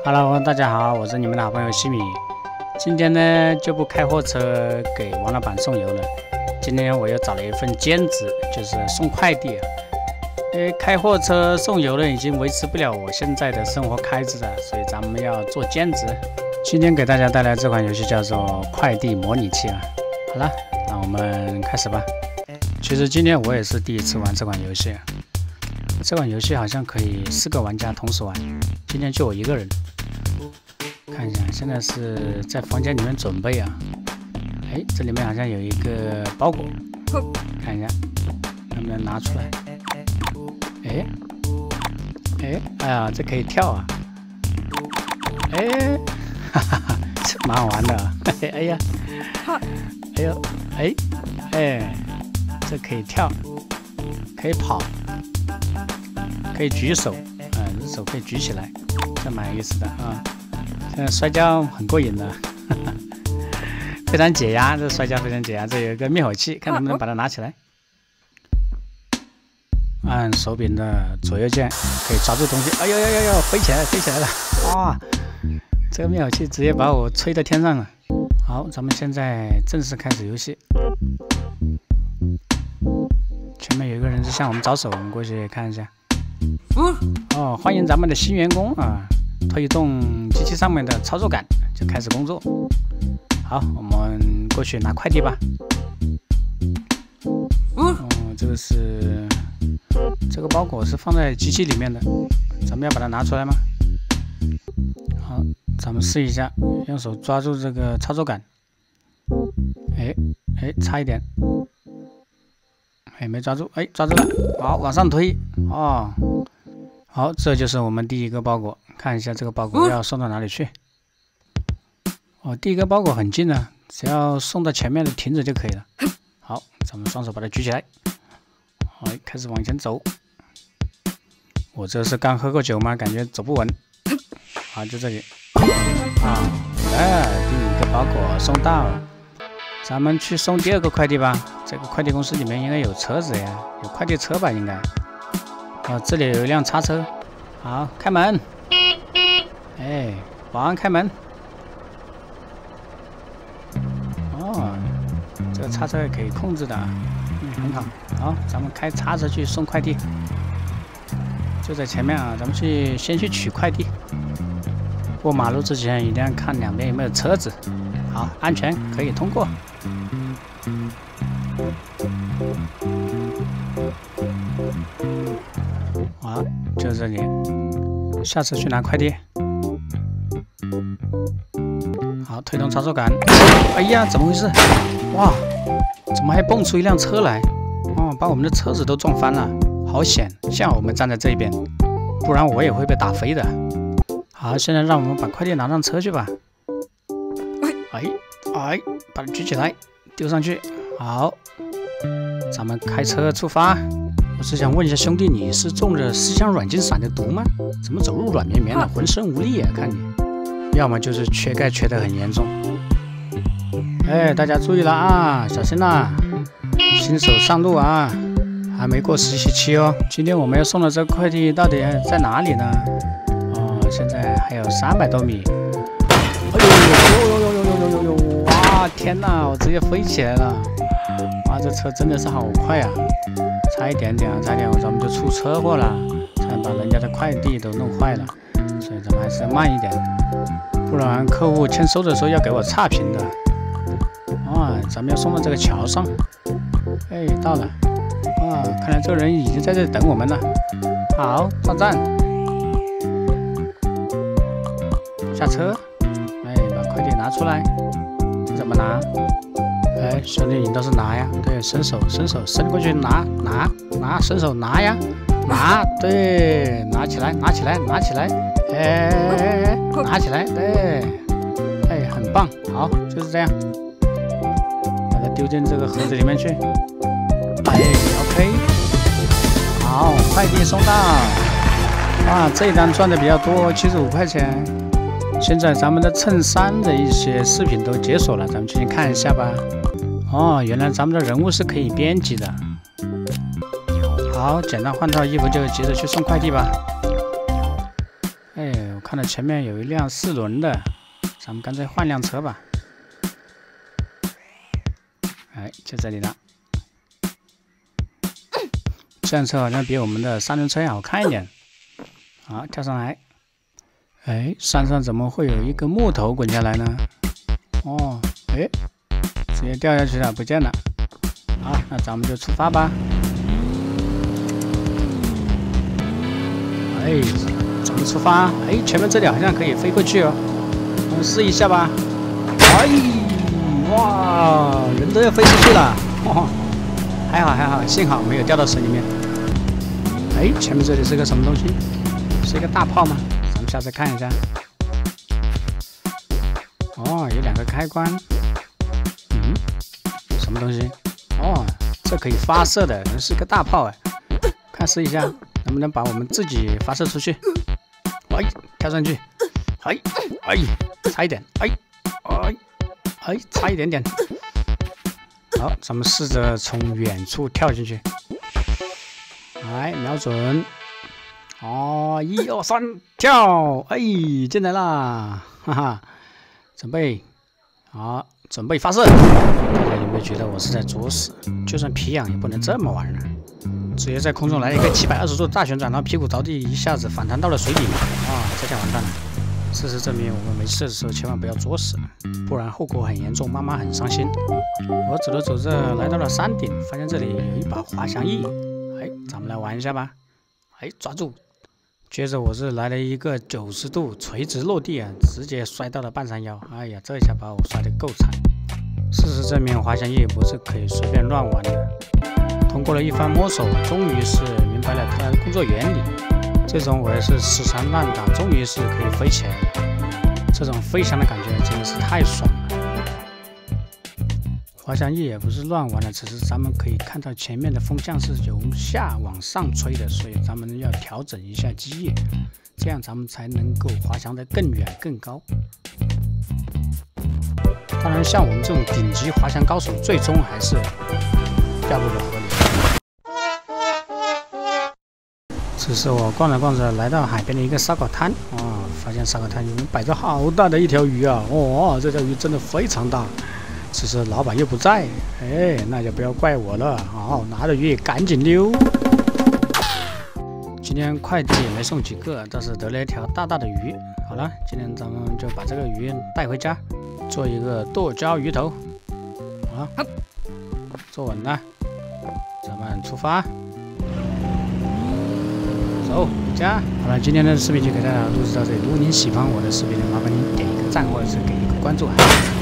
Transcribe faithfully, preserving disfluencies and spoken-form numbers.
Hello， 大家好，我是你们的好朋友西米。今天呢就不开货车给王老板送油了，今天我又找了一份兼职，就是送快递啊。因为开货车送油呢已经维持不了我现在的生活开支了，所以咱们要做兼职。今天给大家带来这款游戏叫做快递模拟器啊。好了，那我们开始吧。其实今天我也是第一次玩这款游戏，这款游戏好像可以四个玩家同时玩，今天就我一个人。看一下，现在是在房间里面准备啊。哎，这里面好像有一个包裹，看一下能不能拿出来。哎，哎，哎呀，这可以跳啊！哎，哈哈哈，这蛮好玩的啊！哎，哎呀，哎呦，哎，哎，这可以跳，可以跑，可以举手，嗯，这手可以举起来，这蛮有意思的啊。现在摔跤很过瘾的，呵呵，非常解压。这摔跤非常解压。这有一个灭火器，看能不能把它拿起来。按手柄的左右键可以抓住东西。哎呦呦呦呦，飞起来，飞起来了！哇，这个灭火器直接把我吹到天上了。好，咱们现在正式开始游戏。前面有一个人是向我们招手，我们过去看一下。哦，欢迎咱们的新员工啊！推动机器上面的操作杆就开始工作。好，我们过去拿快递吧。哦，这个是这个包裹是放在机器里面的，咱们要把它拿出来吗？好，咱们试一下，用手抓住这个操作杆。哎哎，差一点。哎，没抓住，哎，抓住了。好，往上推。哦，好，这就是我们第一个包裹。看一下这个包裹要送到哪里去。哦，第一个包裹很近啊，只要送到前面的亭子就可以了。好，咱们双手把它举起来。好，开始往前走。我这是刚喝过酒吗？感觉走不稳。好，就这里。啊，哎，第一个包裹送到，咱们去送第二个快递吧。这个快递公司里面应该有车子呀，有快递车吧？应该。哦，这里有一辆叉车。好，开门。哎，保安开门。哦，这个叉车也可以控制的，嗯，很好。好，咱们开叉车去送快递，就在前面啊。咱们去先去取快递。过马路之前一定要看两边有没有车子。好，安全，可以通过。好，就这里。下车去拿快递。好，推动操作杆。哎呀，怎么回事？哇，怎么还蹦出一辆车来？哦，把我们的车子都撞翻了，好险！幸好我们站在这边，不然我也会被打飞的。好，现在让我们把快递拿上车去吧。哎哎，把它举起来，丢上去。好，咱们开车出发。我是想问一下兄弟，你是中了思想软禁伞的毒吗？怎么走路软绵绵的，浑身无力啊？看你，要么就是缺钙缺得很严重。哎，大家注意了啊，小心啦！新手上路啊，还没过实习期哦。今天我们要送的这个快递到底在哪里呢？哦，现在还有三百多米。哎呦呦呦呦呦呦呦呦！哇，天哪，我直接飞起来了！哇，这车真的是好快啊！差一点点啊，差一点咱们就出车祸了，差点把人家的快递都弄坏了，所以咱们还是要慢一点，不然客户签收的时候要给我差评的。啊，咱们要送到这个桥上，哎，到了，啊，看来这个人已经在这里等我们了。好，到站，下车，哎，把快递拿出来，怎么拿？哎，兄弟，你倒是拿呀！对，伸手，伸手，伸过去拿，拿，拿，伸手拿呀，拿，对，拿起来，拿起来，拿起来，哎，拿起来，对，哎，很棒，好，就是这样，把它丢进这个盒子里面去，哎 ，OK， 好，快递送到，啊，这一单赚的比较多，七十五块钱。现在咱们的衬衫的一些饰品都解锁了，咱们进去看一下吧。哦，原来咱们的人物是可以编辑的。好，简单换套衣服就急着去送快递吧。哎，我看到前面有一辆四轮的，咱们干脆换辆车吧。哎，就这里了。这辆车好像比我们的三轮车要好看一点。好，跳上来。哎，山上怎么会有一个木头滚下来呢？哦，哎，直接掉下去了，不见了。好，那咱们就出发吧。哎，怎么出发？哎，前面这里好像可以飞过去哦，我们试一下吧。哎，哇，人都要飞出去了，哦，还好还好，幸好没有掉到水里面。哎，前面这里是个什么东西？是一个大炮吗？咱们下次看一下。哦，有两个开关。嗯，什么东西？哦，这可以发射的，是个大炮哎，看试一下。能不能把我们自己发射出去？哎，跳上去！哎哎，差一点！哎哎哎，差一点点！好，咱们试着从远处跳进去。来，瞄准！哦，一二三，跳！哎，进来啦！哈哈，准备，好，准备发射！大家有没有觉得我是在作死？就算皮痒也不能这么玩呢。直接在空中来了一个七百二十度大旋转，然后屁股着地，一下子反弹到了水里面啊！这下完蛋了。事实证明，我们没事的时候千万不要作死，不然后果很严重，妈妈很伤心。我走着走着来到了山顶，发现这里有一把滑翔翼，哎，咱们来玩一下吧。哎，抓住！接着我是来了一个九十度垂直落地啊，直接摔到了半山腰。哎呀，这一下把我摔得够惨。事实证明，滑翔翼不是可以随便乱玩的。通过了一番摸索，终于是明白了它的工作原理。这种我也是死缠烂打，终于是可以飞起来了。这种飞翔的感觉真的是太爽了。滑翔翼也不是乱玩的，只是咱们可以看到前面的风向是由下往上吹的，所以咱们要调整一下机翼，这样咱们才能够滑翔得更远更高。当然，像我们这种顶级滑翔高手，最终还是掉入了河里。此时我逛着逛着，来到海边的一个烧烤摊，哦，发现烧烤摊里面摆着好大的一条鱼啊！哦，这条鱼真的非常大。此时老板又不在，哎，那就不要怪我了。哦，拿着鱼赶紧溜。今天快递也没送几个，但是得了一条大大的鱼。好了，今天咱们就把这个鱼带回家，做一个剁椒鱼头。啊，坐稳了，咱们出发。走，回家。好了，今天的视频就给大家录制到这里。如果您喜欢我的视频，麻烦您点一个赞或者是给一个关注。